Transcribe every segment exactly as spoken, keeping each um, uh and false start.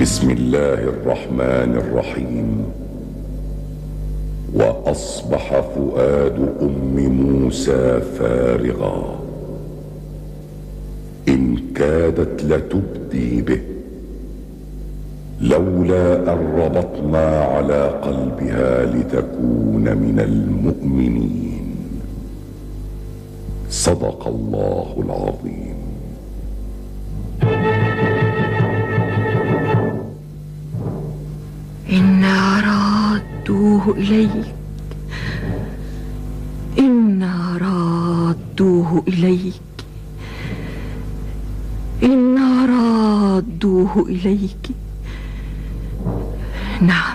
بسم الله الرحمن الرحيم. وأصبح فؤاد أم موسى فارغا إن كادت لتبدي به لولا أن ربطنا على قلبها لتكون من المؤمنين. صدق الله العظيم. إنا رادوه إليك، إنا رادوه إليك، إنا رادوه إليك. نعم،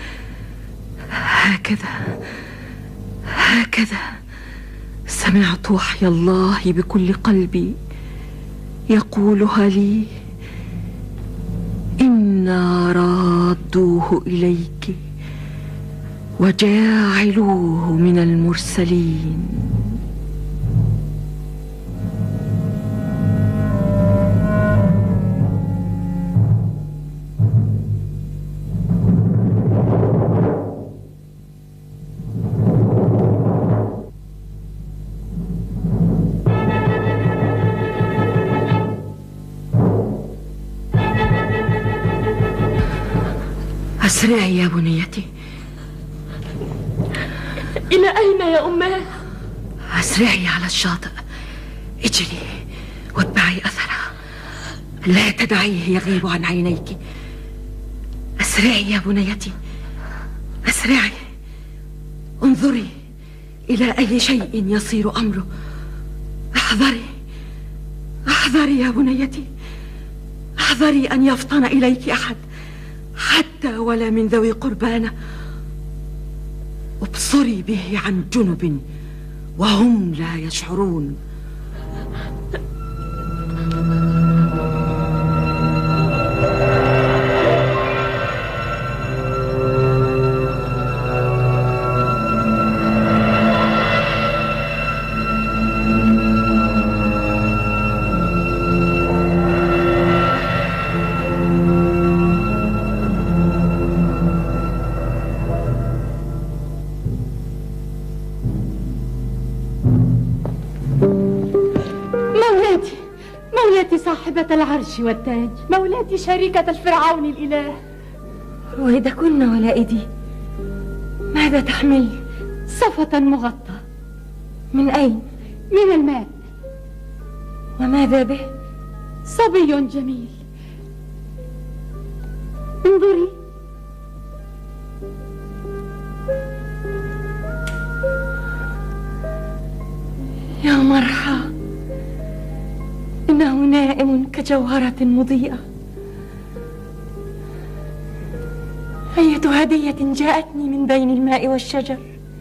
هكذا هكذا سمعت وحي الله بكل قلبي يقولها لي. إنا رادوه إليك وجاعلوه من المرسلين. اسرعي يا بنيتي. إلى أين يا أماه؟ اسرعي على الشاطئ، اجري واتبعي أثره، لا تدعيه يغيب عن عينيك. اسرعي يا بنيتي، اسرعي، انظري إلى أي شيء يصير أمره. احذري احذري يا بنيتي، احذري أن يفطن إليك أحد حتى ولا من ذوي قربانه. ابصري به عن جنب وهم لا يشعرون. صاحبة العرش والتاج، مولاتي شريكة الفرعون الإله. رويدكن ولائدي، ماذا تحمل؟ صفة مغطى. من أين؟ من الماء. وماذا به؟ صبي جميل. انظري. يا مرحى، إنه نائم كجوهرة مضيئة. أية هدية جاءتني من بين الماء والشجر.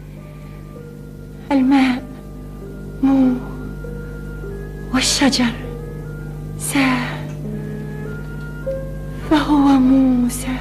الماء مو والشجر سا، فهو موسى.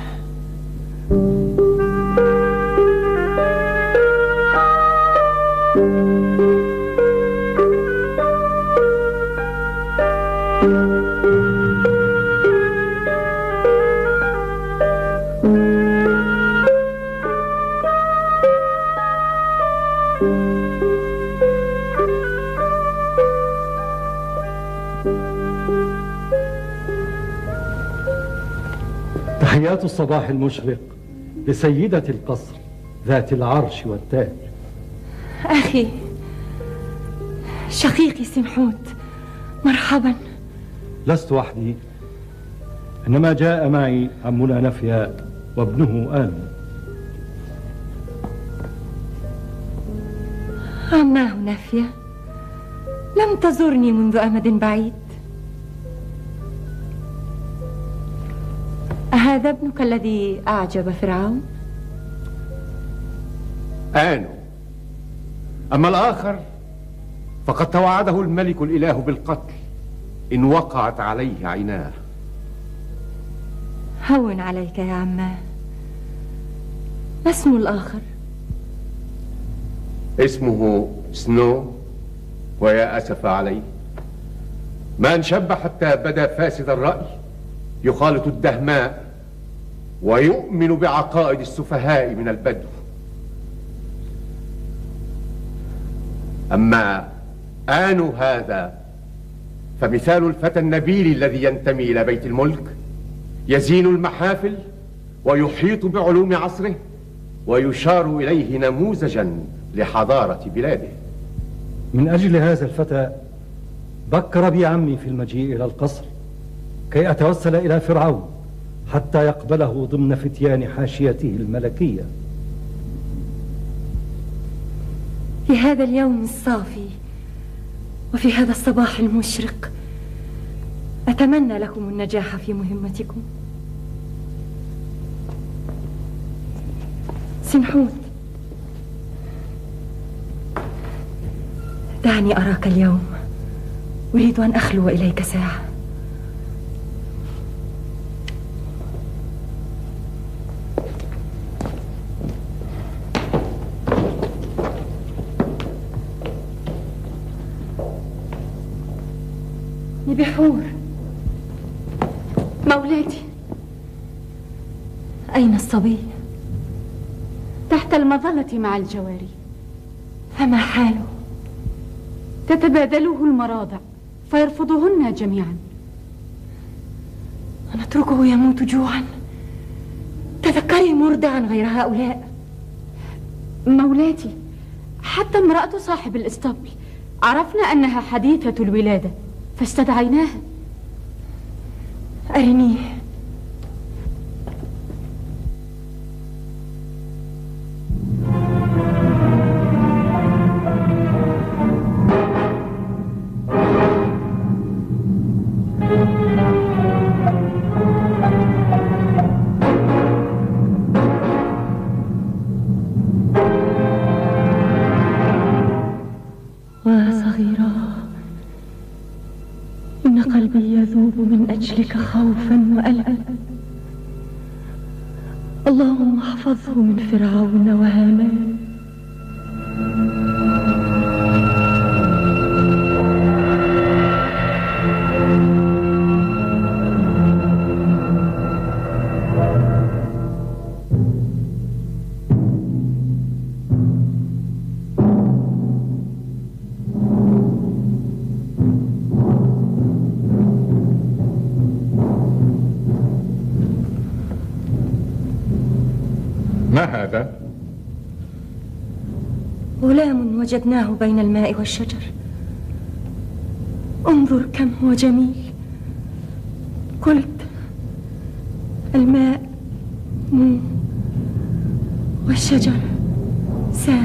تحيات الصباح المشرق لسيدة القصر ذات العرش والتاج. أخي شقيقي سمحوت، مرحبا. لست وحدي، إنما جاء معي عمنا نفيا وابنه آمن. عماه نفيا لم تزرني منذ أمد بعيد. أهذا ابنك الذي أعجب فرعون؟ آنو، أما الآخر فقد توعده الملك الإله بالقتل إن وقعت عليه عيناه. هون عليك يا عماه. ما اسم الآخر؟ اسمه سنو، ويا أسف عليه ما انشب حتى بدا فاسد الرأي، يخالط الدهماء ويؤمن بعقائد السفهاء من البدو. أما آن هذا فمثال الفتى النبيل الذي ينتمي إلى بيت الملك، يزين المحافل ويحيط بعلوم عصره ويشار إليه نموذجا لحضارة بلاده. من أجل هذا الفتى بكر بي عمي في المجيء إلى القصر كي أتوسل إلى فرعون حتى يقبله ضمن فتيان حاشيته الملكية. في هذا اليوم الصافي وفي هذا الصباح المشرق أتمنى لكم النجاح في مهمتكم. سنحوت، دعني أراك اليوم، أريد أن أخلو إليك ساعة. بحور، مولاتي، أين الصبي؟ تحت المظلة مع الجواري. فما حاله؟ تتبادله المراضع فيرفضهن جميعا. نتركه يموت جوعا؟ تذكري مرضعا غير هؤلاء. مولاتي، حتى امرأة صاحب الاسطبل عرفنا أنها حديثة الولادة فاستدعيناها. أرنيه. وصغيرا، إن قلبي يذوب من أجلك خوفا وألما. اللهم احفظه من فرعون وهامان. ما هذا؟ غلام وجدناه بين الماء والشجر. انظر كم هو جميل. قلت الماء مو والشجر سا،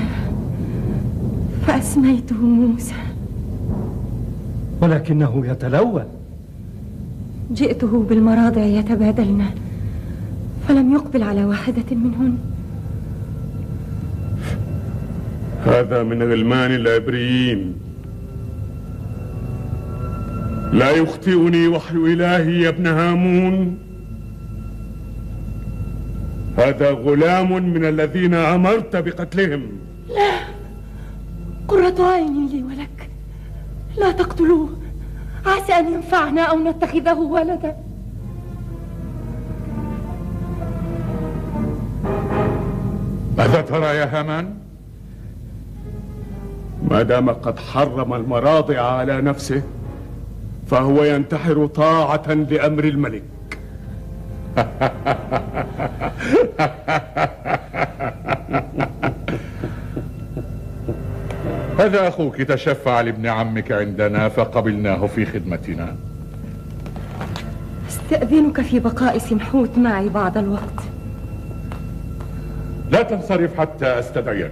فأسميته موسى. ولكنه يتلون. جئته بالمراضع يتبادلن فلم يقبل على واحدة منهن. هذا من غلمان العبريين. لا يخطئني وحي إلهي يا ابن هامون. هذا غلام من الذين أمرت بقتلهم. لا، قرة عين لي ولك، لا تقتلوه، عسى أن ينفعنا أو نتخذه ولدا. ماذا ترى يا هامان؟ ما دام قد حرم المراضع على نفسه فهو ينتحر طاعة لأمر الملك. هذا أخوك تشفع لابن عمك عندنا فقبلناه في خدمتنا. استأذنك في بقاء سنحوت معي بعض الوقت. لا تنصرف حتى أستدعيك.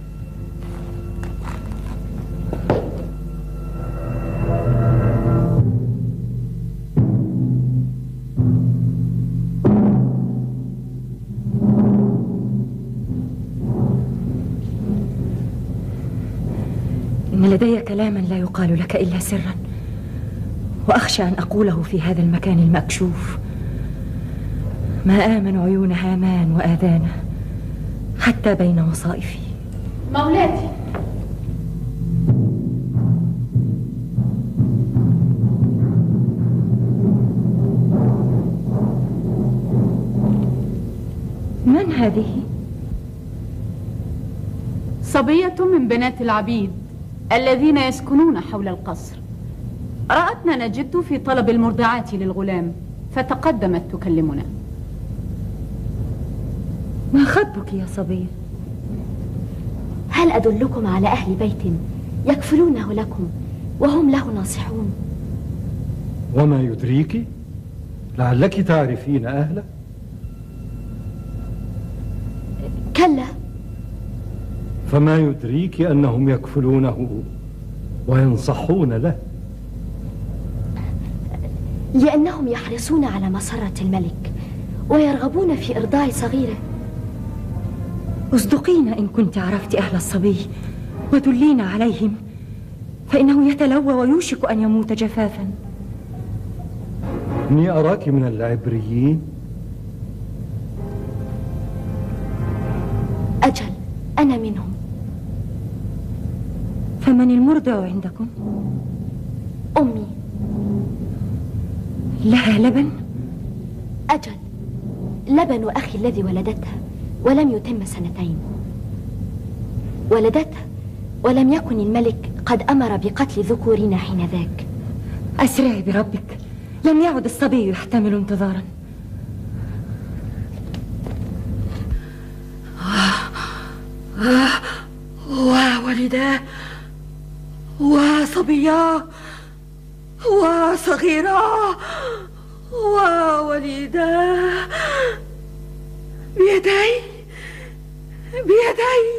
إن لدي كلاما لا يقال لك إلا سرا، وأخشى أن أقوله في هذا المكان المكشوف. ما آمن عيون هامان وآذانه حتى بين وصائفي. مولاتي، هذه؟ صبية من بنات العبيد الذين يسكنون حول القصر. رأتنا نجد في طلب المرضعات للغلام فتقدمت تكلمنا. ما خطبك يا صبية؟ هل أدلكم على أهل بيت يكفلونه لكم وهم له ناصحون؟ وما يدريك؟ لعلك تعرفين أهله؟ كلا. فما يدريك أنهم يكفلونه وينصحون له؟ لأنهم يحرصون على مسرة الملك ويرغبون في إرضاع صغيره. اصدقينا إن كنت عرفت أهل الصبي ودلينا عليهم، فإنه يتلوى ويوشك أن يموت جفافا. إني أراك من العبريين. أجل، أنا منهم. فمن المرضع عندكم؟ أمي. لها لبن؟ أجل، لبن أخي الذي ولدتها ولم يتم سنتين. ولدتها ولم يكن الملك قد أمر بقتل ذكورنا حين ذاك. أسرعي بربك، لم يعد الصبي يحتمل انتظارا. وولدا وصبيا وصغيرا ووليدا بيدي بيدي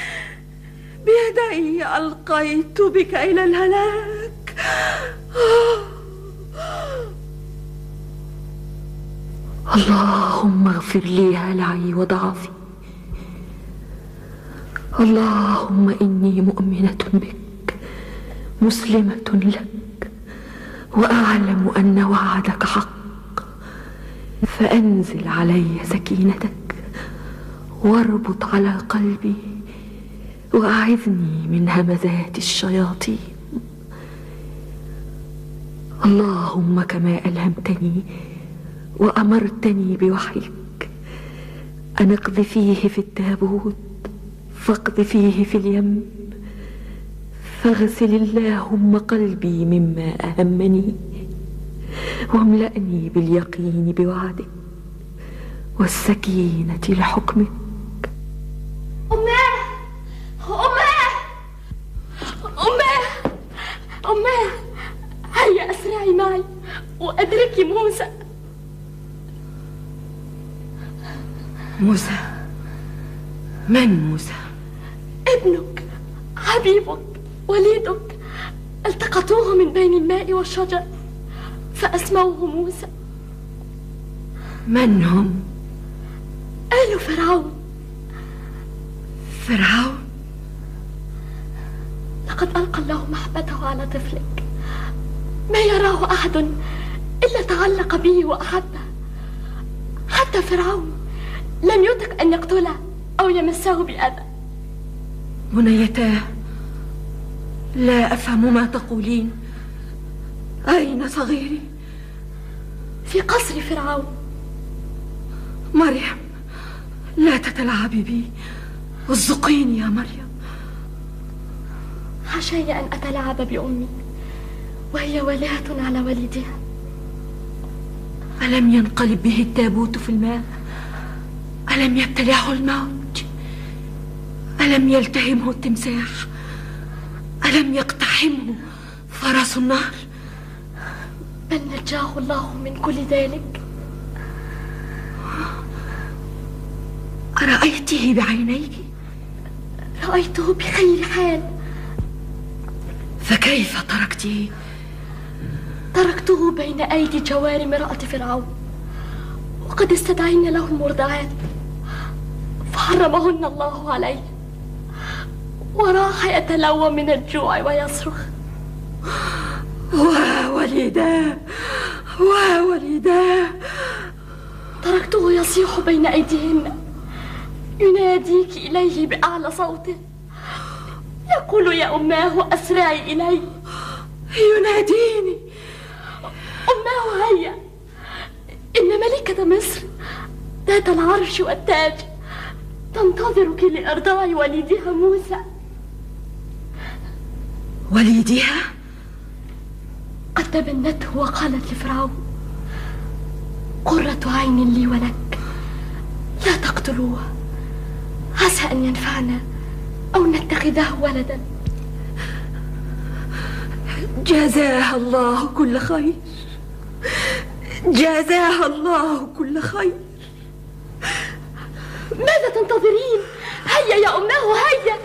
بيدي ألقيت بك إلى الهلاك. اللهم اغفر لي هلعي وضعفي. اللهم إني مؤمنة بك مسلمة لك، وأعلم أن وعدك حق، فأنزل علي سكينتك واربط على قلبي وأعذني من همزات الشياطين. اللهم كما ألهمتني وأمرتني بوحيك أن اقذفيه في التابوت فاقذفيه في اليم، فاغسل اللهم قلبي مما أهمني واملأني باليقين بوعدك والسكينة لحكمك. أماه أماه أماه أماه، هيا أسرعي معي وأدركي موسى. موسى؟ من موسى؟ ابنك، حبيبك، وليدك، التقطوه من بين الماء والشجر فأسموه موسى. من هم؟ آل فرعون. فرعون؟ لقد ألقى الله محبته على طفلك، ما يراه أحد إلا تعلق به وأحبه. حتى فرعون لم يطق أن يقتله أو يمسه بأذى. بنيتاه، لا أفهم ما تقولين. أين صغيري؟ في قصر فرعون. مريم، لا تتلاعبي بي، ارزقيني يا مريم. حاشاي أن أتلاعب بأمي وهي والهة على والدها. ألم ينقلب به التابوت في الماء؟ ألم يبتلعه الموت؟ ألم يلتهمه التمساح؟ ألم يقتحمه فرس النهر؟ بل نجاه الله من كل ذلك. أرأيته بعينيك؟ رأيته بخير حال. فكيف تركته؟ تركته بين أيدي جوار امرأة فرعون، وقد استدعين له مرضعات فحرمهن الله عليه، وراح يتلوى من الجوع ويصرخ. ووليداه ووليداه. تركته يصيح بين أيديهن يناديك إليه بأعلى صوته، يقول يا أماه أسرعي إلي. يناديني. أماه هيا، إن ملكة مصر ذات العرش والتاج تنتظرك لإرضاع وليدها موسى. وليدها؟ قد تبنته وقالت لفرعون: قرة عين لي ولك، لا تقتلوه، عسى أن ينفعنا أو نتخذه ولدا. جزاها الله كل خير، جزاها الله كل خير. ماذا تنتظرين؟ هيا يا أماه هيا.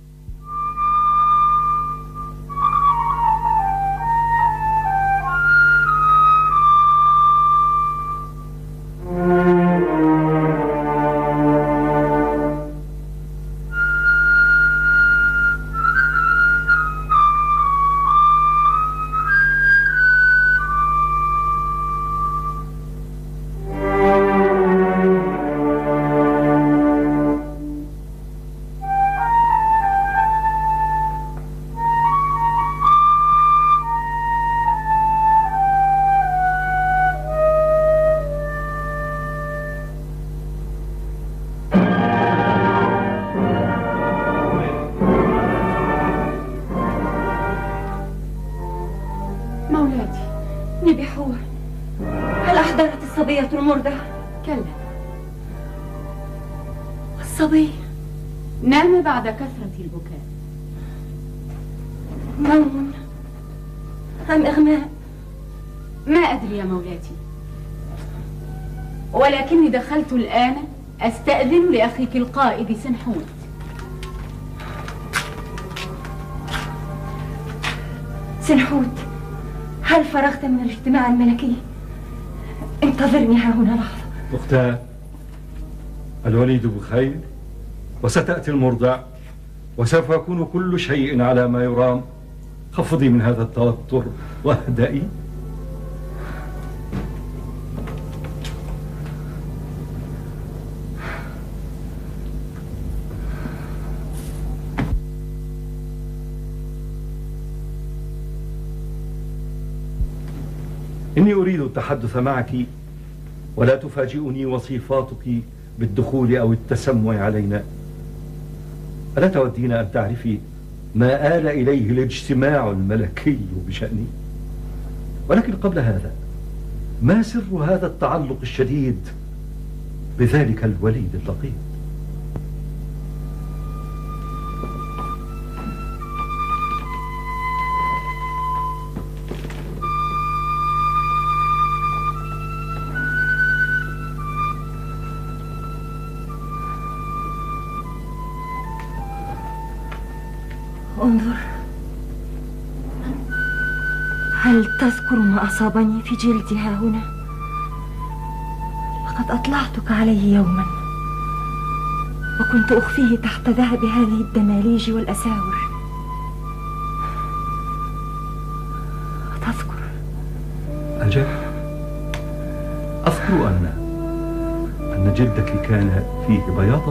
المرضع؟ كلا. الصبي نام بعد كثرة البكاء. نوم أم إغماء؟ ما أدري يا مولاتي، ولكني دخلت الآن أستأذن لأخيك القائد سنحوت. سنحوت، هل فرغت من الاجتماع الملكي؟ انتظرني ها هنا لحظة. أختاه، الوليد بخير وستأتي المرضع وسوف يكون كل شيء على ما يرام. خفضي من هذا التوتر واهدئي. إني أريد التحدث معك، ولا تفاجئني وصفاتك بالدخول أو التسمع علينا. ألا تودين أن تعرفي ما آل إليه الاجتماع الملكي بشأني؟ ولكن قبل هذا، ما سر هذا التعلق الشديد بذلك الوليد اللقيط؟ انظر، هل تذكر ما أصابني في جلدي ها هنا؟ لقد أطلعتك عليه يوما وكنت أخفيه تحت ذهب هذه الدماليج والأساور. تذكر؟ أجل، أذكر أن أن جلدك كان فيه بياضا،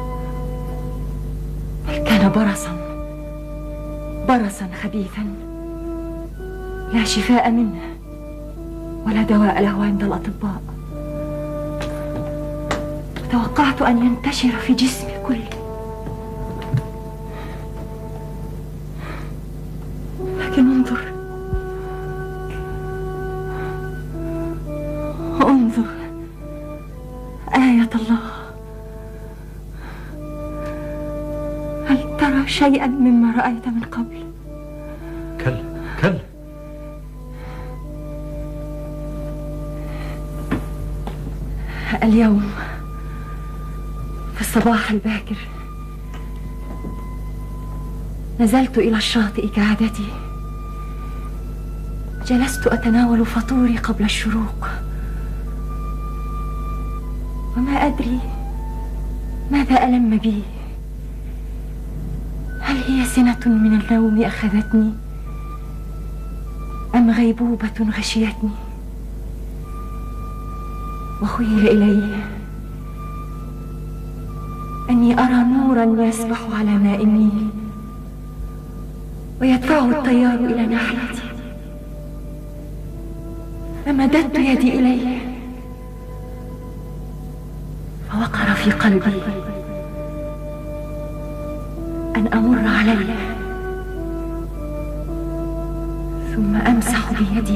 بل كان برصا برصا خبيثا لا شفاء منه ولا دواء له عند الأطباء. توقعت أن ينتشر في جسمي كله، لكن انظر انظر آية الله، هل ترى شيئا مما رأيت من قبل؟ كلا كلا. اليوم في الصباح الباكر نزلت إلى الشاطئ كعادتي. جلست أتناول فطوري قبل الشروق، وما أدري ماذا ألم بي. هل هي سنة من النوم أخذتني أم غيبوبة غشيتني؟ وخيل إلي أني أرى نورا يسبح على ماء النيل ويدفعه التيار إلى ناحيتي، فمددت يدي إليه فوقر في قلبي أن أمر عليها ثم أمسح بيدي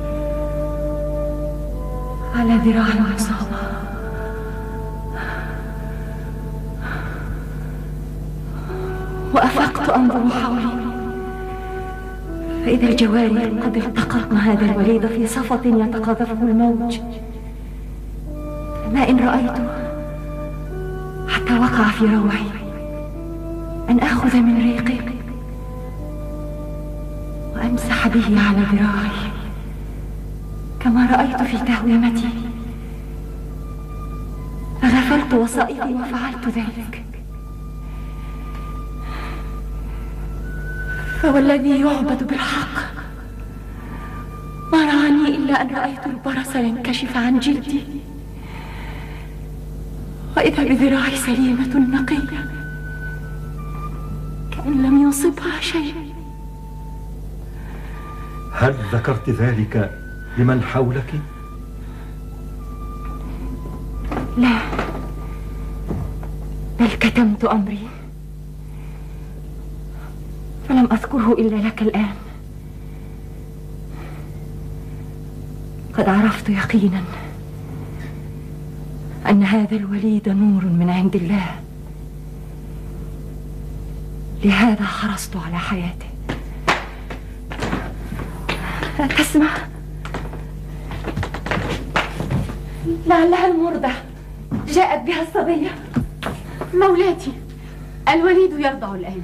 على ذراع المصابة، وأفقت أنظر حولي فإذا الجوارح قد التقطن هذا الوليد في صفة يتقاذفه الموج، فما إن رأيته حتى وقع في روعي أن آخذ من ريقه وأمسح به على ذراعي كما رأيت في تهويمتي، فغفلت وصائفي وفعلت ذلك. فوالذي يعبد بالحق ما رآني إلا أن رأيت البرص ينكشف عن جلدي، وإذا بذراعي سليمة نقية كأن لم يصبها شيء. هل ذكرت ذلك لمن حولك؟ لا، بل كتمت أمري فلم أذكره إلا لك الآن. قد عرفت يقينا أن هذا الوليد نور من عند الله، لهذا حرصت على حياته. تسمع؟ لعلها المرضع، جاءت بها الصبية. مولاتي، الوليد يرضع الآن.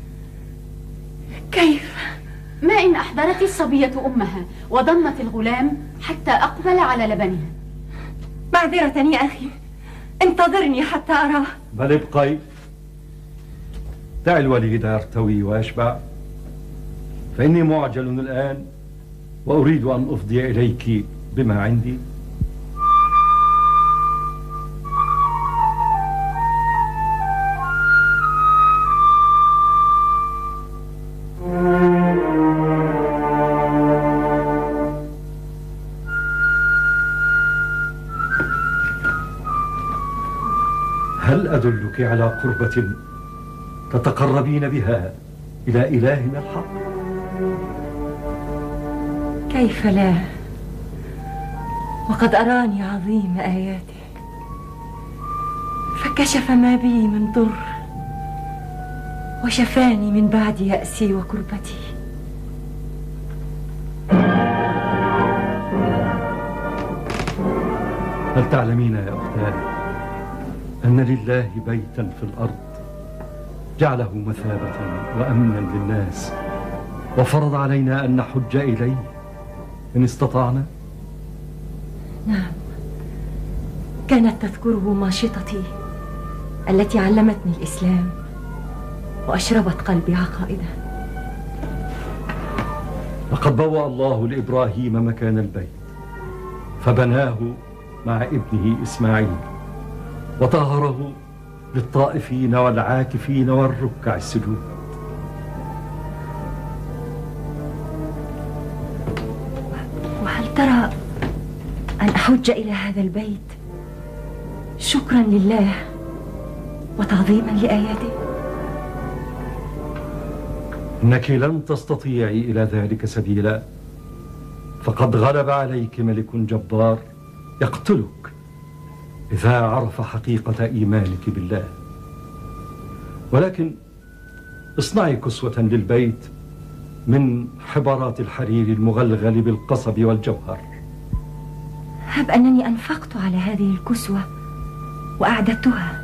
كيف؟ ما إن أحضرت الصبية أمها وضمت الغلام حتى أقبل على لبنها. معذرة يا أخي، انتظرني حتى أراه. بل ابقي، دع الوليد يرتوي ويشبع، فإني معجل الآن وأريد أن أفضي إليك بما عندي. هل أدلك على قربة تتقربين بها إلى إلهنا الحق؟ كيف لا، وقد أراني عظيم آياته فكشف ما بي من ضر وشفاني من بعد يأسي وكربتي. هل تعلمين يا أختاه أن لله بيتا في الأرض جعله مثابة وأمنا للناس، وفرض علينا أن نحج إليه إن استطعنا؟ نعم، كانت تذكره ماشطتي التي علمتني الإسلام وأشربت قلبي عقائده. لقد بوأ الله لإبراهيم مكان البيت فبناه مع ابنه إسماعيل، وطهره للطائفين والعاكفين والركع السجود. وهل ترى أن أحج إلى هذا البيت شكرا لله وتعظيما لآياته؟ إنك لن تستطيعي إلى ذلك سبيلا، فقد غلب عليك ملك جبار يقتلك إذا عرف حقيقة إيمانك بالله. ولكن اصنعي كسوة للبيت من حبرات الحرير المغلغل بالقصب والجوهر. هب أنني أنفقت على هذه الكسوة وأعددتها،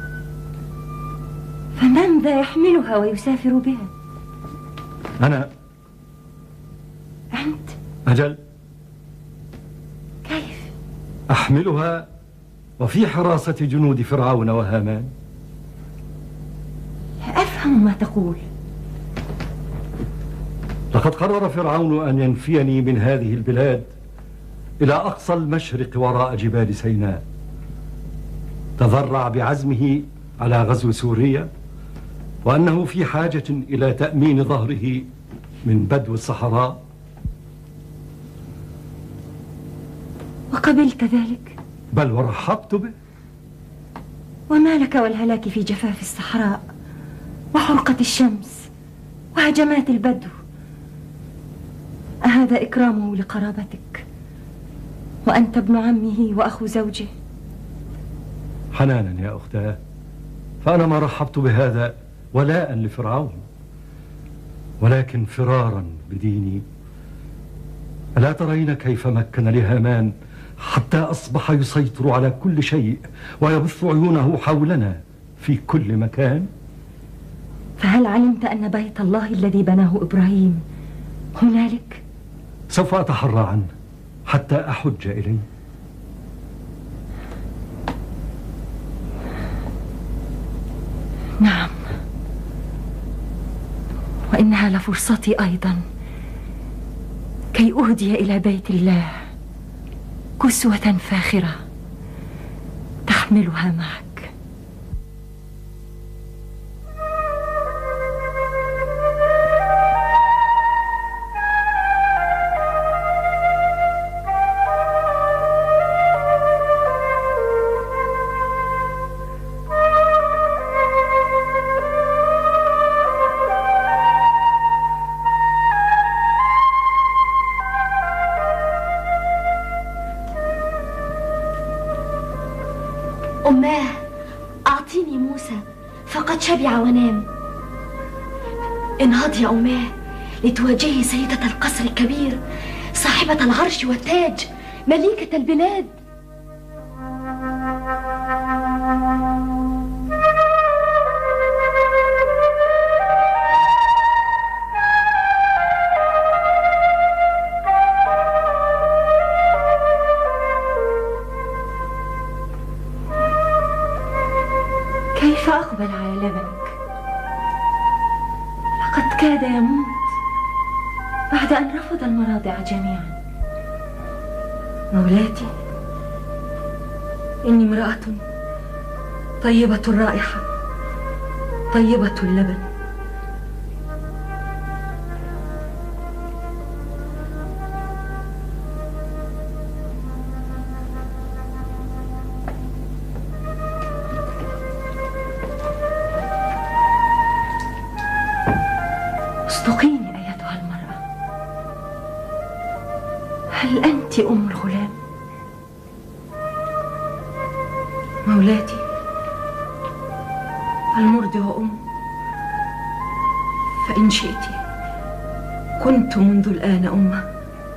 فمن ذا يحملها ويسافر بها؟ أنا. أنت؟ أجل. كيف؟ أحملها وفي حراسة جنود فرعون وهامان. لا أفهم ما تقول. لقد قرر فرعون أن ينفيني من هذه البلاد إلى أقصى المشرق وراء جبال سيناء. تذرع بعزمه على غزو سوريا، وأنه في حاجة إلى تأمين ظهره من بدو الصحراء. وقبلت ذلك؟ بل ورحبت به. وما لك والهلاك في جفاف الصحراء وحرقة الشمس وهجمات البدو. أهذا إكرامه لقرابتك وأنت ابن عمه وأخو زوجه؟ حنانا يا أختاه، فأنا ما رحبت بهذا ولاء لفرعون، ولكن فرارا بديني. ألا ترين كيف مكن لهامان حتى أصبح يسيطر على كل شيء ويبث عيونه حولنا في كل مكان؟ فهل علمت أن بيت الله الذي بناه إبراهيم هنالك؟ سوف أتحرى عنه حتى أحج إليه. نعم، وإنها لفرصتي أيضا كي أهدي إلى بيت الله كسوة فاخرة تحملها معك. أماه، أعطيني موسى فقد شبع ونام. انهضي يا أماه لتواجهي سيدة القصر الكبير صاحبة العرش والتاج مليكة البلاد. كيف أقبل على لبنك؟ لقد كاد يموت بعد أن رفض المراضع جميعا. مولاتي، إني امرأة طيبة الرائحة طيبة اللبن. اصدقيني أيتها المرأة، هل أنت أم الغلام؟ مولاتي، المرضع أم، فإن شئت كنت منذ الآن أمة.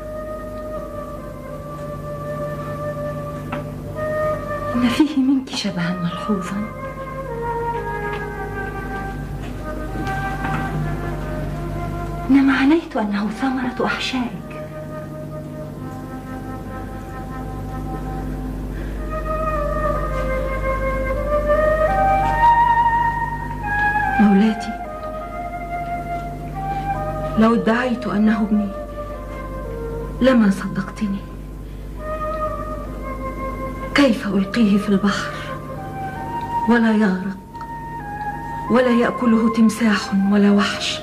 إن فيه منك شبها ملحوظا. إنما عنيت أنه ثمرة أحشائك. مولاتي، لو ادعيت أنه ابني لما صدقتني. كيف ألقيه في البحر ولا يغرق ولا يأكله تمساح ولا وحش،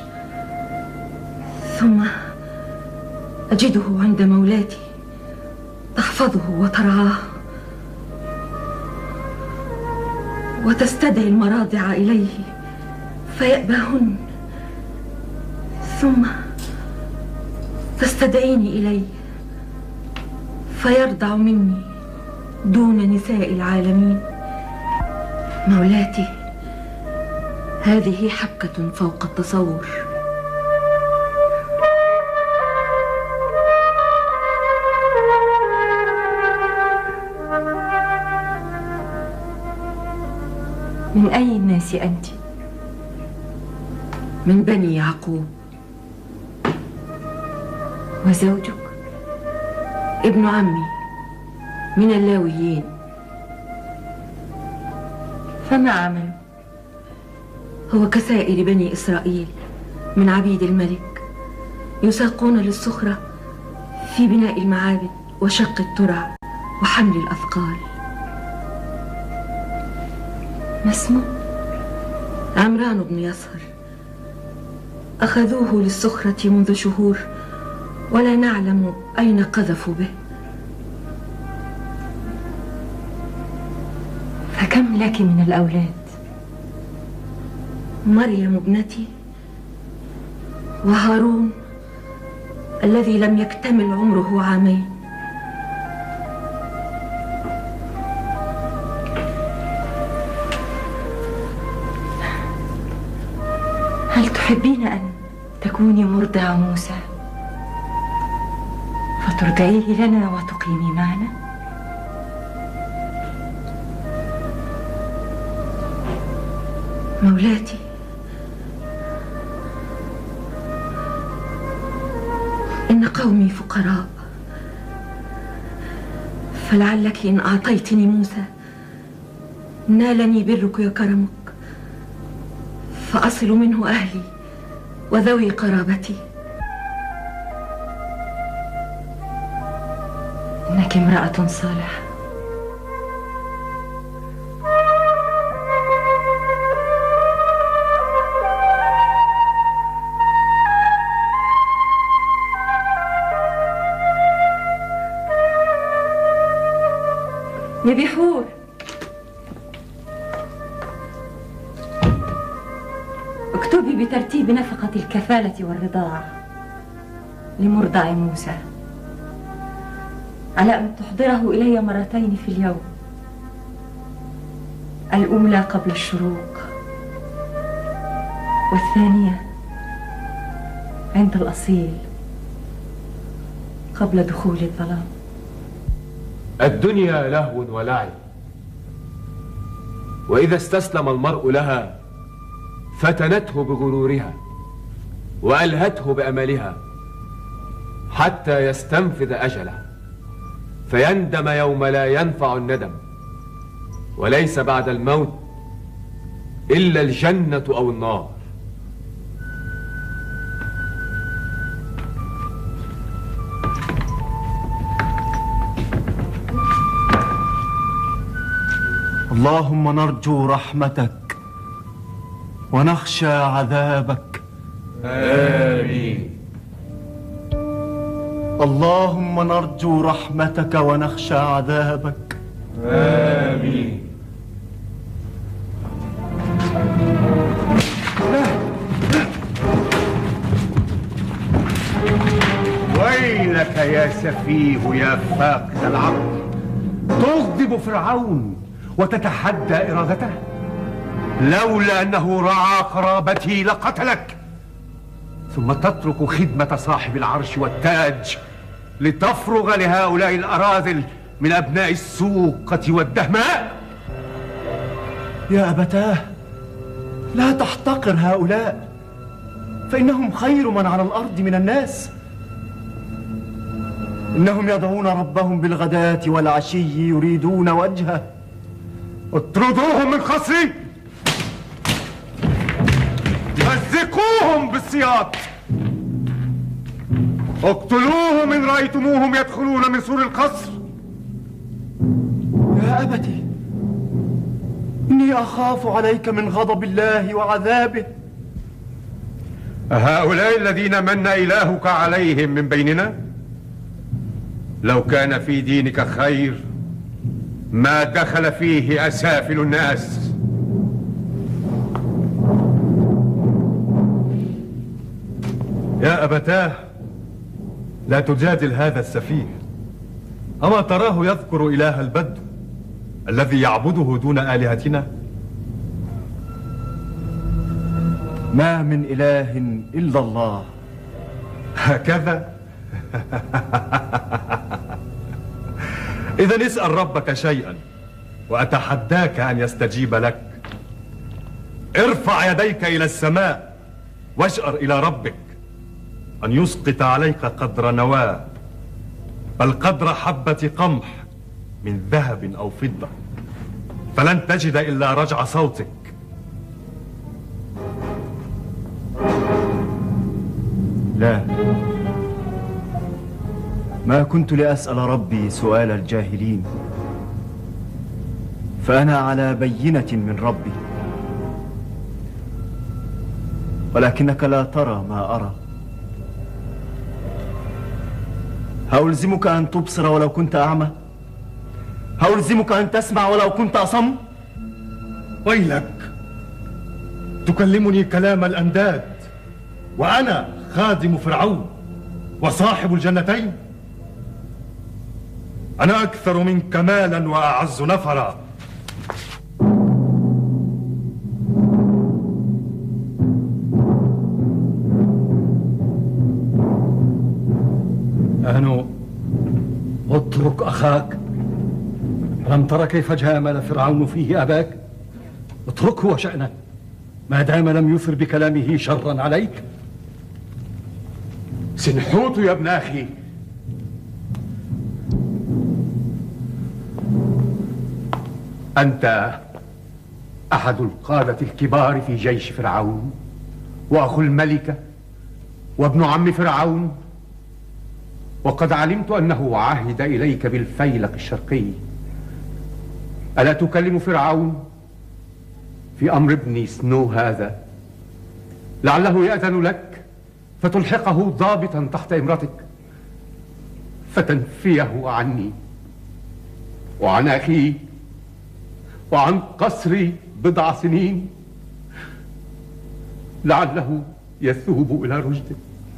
ثم أجده عند مولاتي تحفظه وترعاه وتستدعي المراضع إليه فيأباهن، ثم تستدعيني إليه فيرضع مني دون نساء العالمين. مولاتي، هذه حبكة فوق التصور. من أي الناس أنت؟ من بني يعقوب. وزوجك ابن عمي من اللاويين. فما عمله؟ هو كسائر بني إسرائيل من عبيد الملك، يساقون للسخرة في بناء المعابد وشق الترع وحمل الأثقال. ما اسمه؟ عمران بن يصهر. أخذوه للسخرة منذ شهور ولا نعلم أين قذفوا به. فكم لك من الأولاد؟ مريم ابنتي وهارون الذي لم يكتمل عمره عامين. هل تحبين أن تكوني مرضع موسى فترضعيه لنا وتقيمي معنا؟ مولاتي، إن قومي فقراء، فلعلك إن أعطيتني موسى نالني برك وكرمك، فأصل منه أهلي وذوي قرابتي. إنك امرأة صالحة. يا بحور، اكتبي بترتيب نفقة الكفالة والرضاعة لمرضع موسى، على أن تحضره إلي مرتين في اليوم، الأولى قبل الشروق والثانية عند الأصيل قبل دخول الظلام. الدنيا لهو ولعب، وإذا استسلم المرء لها فتنته بغرورها وألهته بأملها حتى يستنفذ أجله، فيندم يوم لا ينفع الندم، وليس بعد الموت إلا الجنة أو النار. اللهم نرجو رحمتك ونخشى عذابك. آمين. اللهم نرجو رحمتك ونخشى عذابك. آمين. ويلك يا سفيه يا فاقد العقل، تغضب فرعون وتتحدى إرادته؟ لولا أنه رعى قرابتي لقتلك، ثم تترك خدمة صاحب العرش والتاج لتفرغ لهؤلاء الأراذل من أبناء السوقة والدهماء. يا أبتاه، لا تحتقر هؤلاء، فإنهم خير من على الأرض من الناس. إنهم يدعون ربهم بالغداة والعشي يريدون وجهه. اطردوهم من قصري، مزقوهم بالسياط، اقتلوهم إن رأيتموهم يدخلون من سور القصر. يا أبتي، إني أخاف عليك من غضب الله وعذابه. هؤلاء الذين من إلهك عليهم من بيننا؟ لو كان في دينك خير ما دخل فيه أسافل الناس. يا أبتاه، لا تجادل هذا السفيه. أما تراه يذكر إله البدو الذي يعبده دون آلهتنا؟ ما من إله إلا الله. هكذا؟ إذا اسأل ربك شيئا وأتحداك أن يستجيب لك. ارفع يديك إلى السماء واشأر إلى ربك أن يسقط عليك قدر نواة، بل قدر حبة قمح من ذهب أو فضة، فلن تجد إلا رجع صوتك. لا، ما كنت لأسأل ربي سؤال الجاهلين، فأنا على بينة من ربي، ولكنك لا ترى ما أرى. هألزمك أن تبصر ولو كنت أعمى؟ هألزمك أن تسمع ولو كنت أصم؟ ويلك، تكلمني كلام الأنداد وأنا خادم فرعون وصاحب الجنتين؟ أنا أكثر منك مالا وأعز نفرا. أهنو، اترك أخاك. ألم تر كيف جامل فرعون فيه أباك؟ اتركه وشأنه ما دام لم يثر بكلامه شرا عليك. سنحوت يا ابن أخي، أنت أحد القادة الكبار في جيش فرعون، وأخو الملكة وابن عم فرعون، وقد علمت أنه عهد إليك بالفيلق الشرقي. ألا تكلم فرعون في أمر ابن سنو هذا؟ لعله يأذن لك فتلحقه ضابطا تحت إمرتك، فتنفيه عني وعن أخي وعن قصري بضع سنين، لعله يثوب إلى رشده.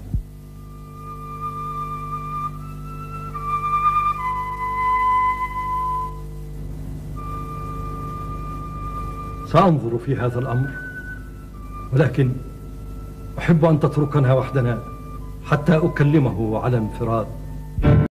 سأنظر في هذا الأمر، ولكن أحب أن تتركنا وحدنا حتى أكلمه على انفراد.